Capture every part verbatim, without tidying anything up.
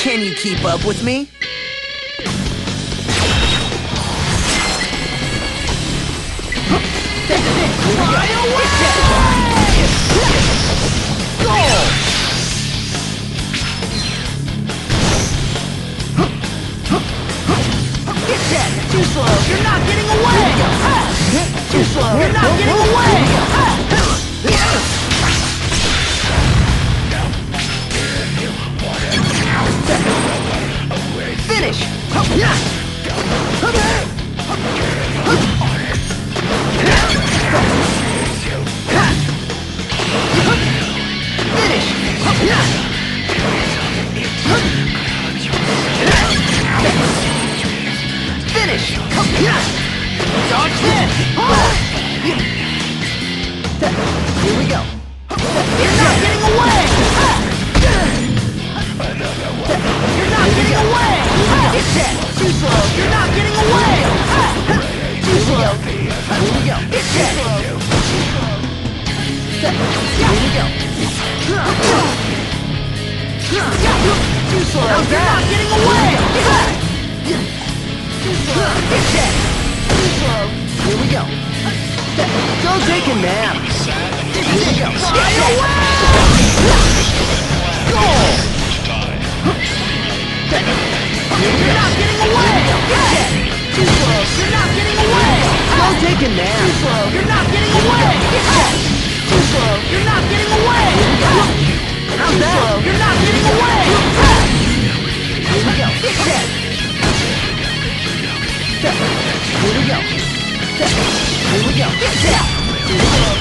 Can you keep up with me? Fly away! Go! Get that! Too slow! You're not getting away! Too slow! You're not getting away! Finish! Finish! Finish! Dodge this! Here we go. You're not getting away! You're not getting away! Get that! Too slow! You're not getting away! Too slow! Here we go. Get that! Here we go. Too slow! You're not getting away! Too slow! Get that! Too slow! Here we go. Go take a nap! Here we go. Fly away! Go! You're not getting away! Too slow! You're not getting away! Go take a nap! Too slow! You're not getting away! Too slow! You're not getting away! Too slow! You're not getting away! Here we go! Get that! Here we go! Here we go! Get that! Too slow!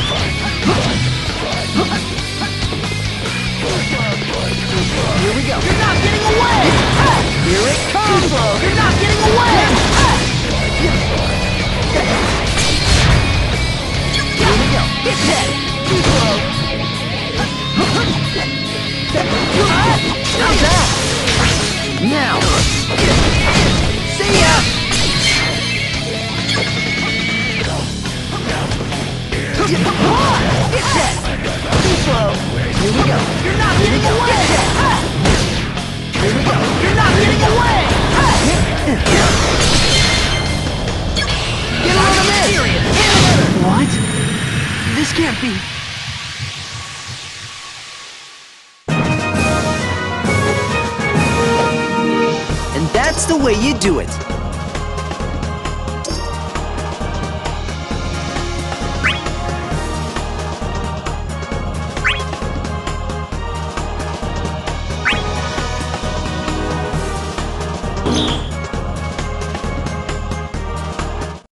Here we go! You're not getting away! Here it comes! Too slow! You're not getting away! Here we go! Get that! Too slow! How's that? Now! See ya! Get that! Too slow! Here we go! You're not getting away! Here we go! You're not getting away! Get on the serious! What? This can't be... And that's the way you do it. You